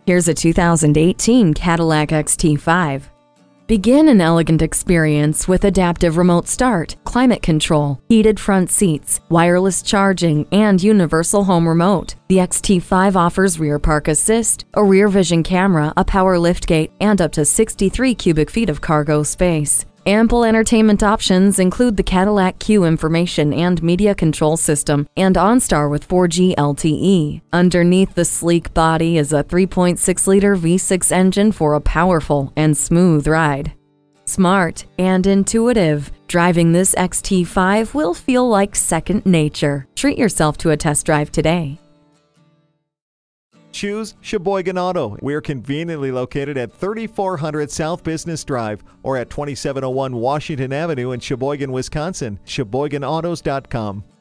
Here's a 2018 Cadillac XT5. Begin an elegant experience with adaptive remote start, climate control, heated front seats, wireless charging, and universal home remote. The XT5 offers rear park assist, a rear vision camera, a power liftgate, and up to 63 cubic feet of cargo space. Ample entertainment options include the Cadillac CUE information and media control system and OnStar with 4G LTE. Underneath the sleek body is a 3.6-liter V6 engine for a powerful and smooth ride. Smart and intuitive, driving this XT5 will feel like second nature. Treat yourself to a test drive today. Choose Sheboygan Auto. We're conveniently located at 3400 South Business Drive or at 2701 Washington Avenue in Sheboygan, Wisconsin. SheboyganAutos.com.